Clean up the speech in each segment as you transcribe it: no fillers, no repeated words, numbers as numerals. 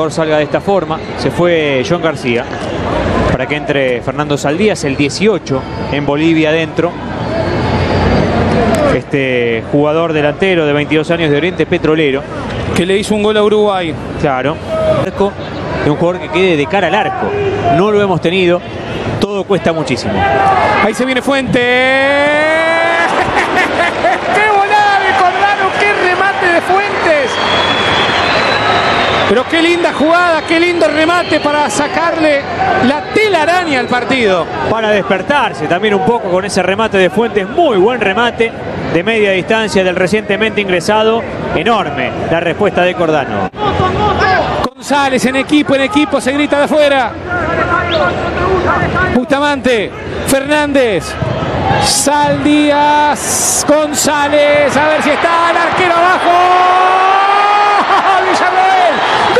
jugador salga de esta forma. Se fue John García para que entre Fernando Saldías, el 18 en Bolivia adentro. Este jugador delantero de 22 años de Oriente Petrolero, que le hizo un gol a Uruguay. Claro, de un jugador que quede de cara al arco. No lo hemos tenido, todo cuesta muchísimo. Ahí se viene Fuentes. ¡Qué volada de Cordano! ¡Qué remate de Fuentes! Pero qué linda jugada, qué lindo remate para sacarle la telaraña al partido. Para despertarse también un poco con ese remate de Fuentes. Muy buen remate de media distancia del recientemente ingresado. Enorme la respuesta de Cordano. González en equipo, se grita de afuera. Bustamante, Fernández, Saldías, González, a ver si está el arquero abajo. Villarroel,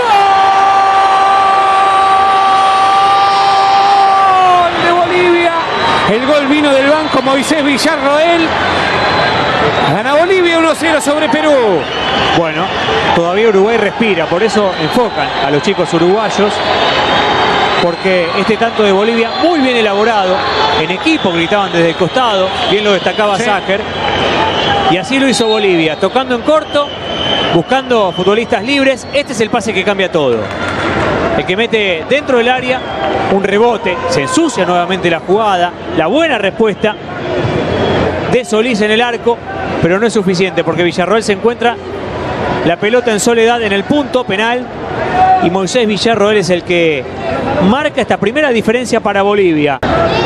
gol de Bolivia. El gol vino del banco Moisés Villarroel. Gana Bolivia 1-0 sobre Perú. Bueno, todavía Uruguay respira, por eso enfocan a los chicos uruguayos, porque este tanto de Bolivia muy bien elaborado, en equipo gritaban desde el costado, bien lo destacaba Sáker, y así lo hizo Bolivia, tocando en corto, buscando futbolistas libres. Este es el pase que cambia todo, el que mete dentro del área un rebote, se ensucia nuevamente la jugada, la buena respuesta de Solís en el arco, pero no es suficiente porque Villarroel se encuentra la pelota en soledad en el punto penal y Moisés Villarroel es el que marca esta primera diferencia para Bolivia.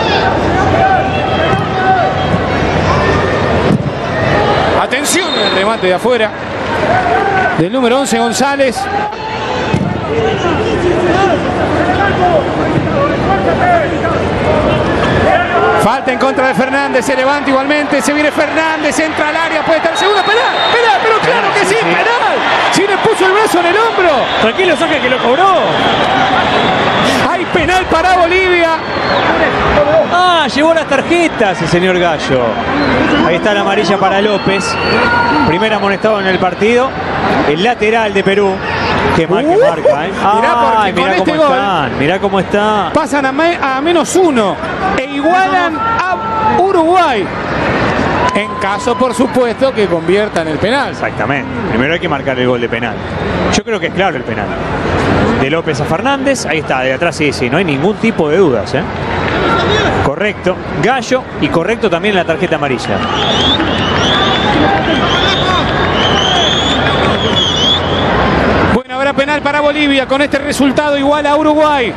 Atención el remate de afuera del número 11 González. Falta en contra de Fernández, se levanta igualmente, se viene Fernández, entra al área, puede estar seguro, penal, pero claro que sí, penal. Si le puso el brazo en el hombro. Tranquilo, Sáker, que lo cobró. Hay penal para Bolivia. Ah, llevó las tarjetas el señor Gallo. Ahí está la amarilla para López. Primer amonestado en el partido. El lateral de Perú. Qué mal que marca, ¿eh? Mirá este gol mirá cómo está. Pasan a -1 e igualan a Uruguay. En caso, por supuesto, que conviertan el penal. Exactamente. Primero hay que marcar el gol de penal. Yo creo que es claro el penal. De López a Fernández. Ahí está, de atrás sí, no hay ningún tipo de dudas, ¿eh? Correcto, Gallo, y correcto también la tarjeta amarilla. Bueno, habrá penal para Bolivia. Con este resultado igual a Uruguay.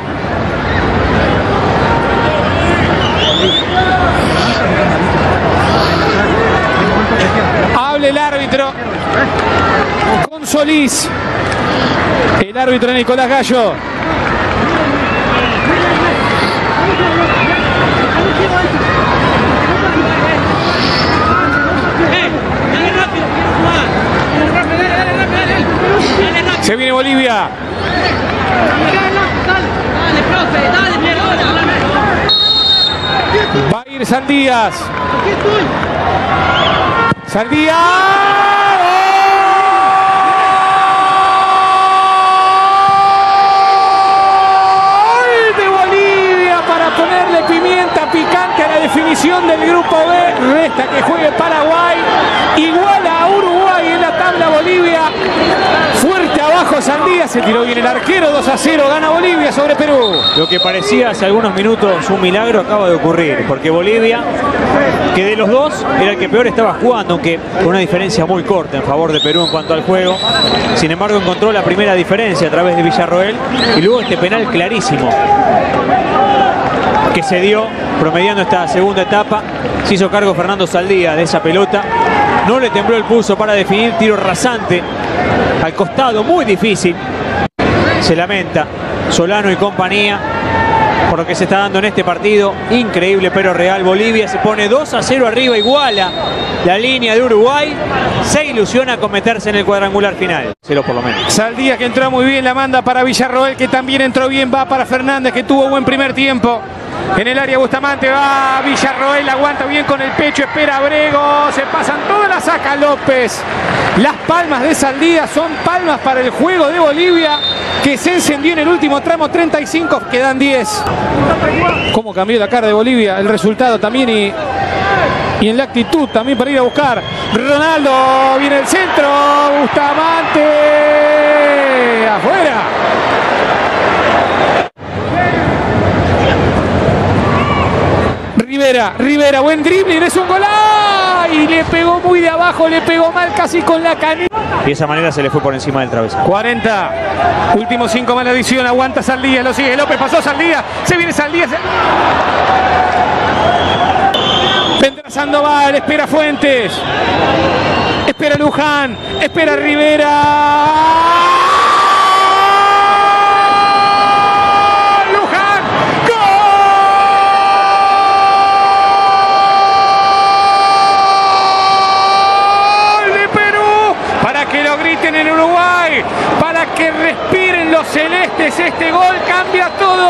Habla el árbitro con Solís. El árbitro Nicolás Gallo. Se viene Bolivia. Va a ir Saldías. Saldías. ¡Gol de Bolivia para ponerle pimienta picante a la definición del grupo B! Resta que juegue Paraguay. Igual a Uruguay en la tabla Bolivia. Fuerte abajo Saldías, se tiró bien el arquero, 2-0, gana Bolivia sobre Perú. Lo que parecía hace algunos minutos un milagro acaba de ocurrir, porque Bolivia, que de los dos era el que peor estaba jugando, aunque con una diferencia muy corta en favor de Perú en cuanto al juego, sin embargo encontró la primera diferencia a través de Villarroel y luego este penal clarísimo que se dio promediando esta segunda etapa. Se hizo cargo Fernando Saldías de esa pelota, no le tembló el pulso para definir, tiro rasante al costado, muy difícil. Se lamenta Solano y compañía por lo que se está dando en este partido, increíble pero real. Bolivia se pone 2-0 arriba, iguala la línea de Uruguay, se ilusiona con meterse en el cuadrangular final, 0 por lo menos. Saldías, que entró muy bien, la manda para Villarroel, que también entró bien, va para Fernández, que tuvo buen primer tiempo. En el área Bustamante va Villarroel, aguanta bien con el pecho, espera Abrego, se pasan todas, la saca López. Las palmas de Saldías son palmas para el juego de Bolivia. que se encendió en el último tramo, 35, quedan 10. Cómo cambió la cara de Bolivia, el resultado también y en la actitud también para ir a buscar. Ronaldo, viene el centro, Bustamante, afuera. Rivera, buen dribbling, es un gol. Y le pegó muy de abajo, le pegó mal casi con la canilla. Y de esa manera se le fue por encima del travesaño. 40, últimos 5 más la adición, aguanta Saldías, lo sigue López, pasó Saldías, se viene Saldías. Vendrá Sandoval, espera Fuentes, espera Luján, espera Rivera. En Uruguay, para que respiren los celestes, este gol cambia todo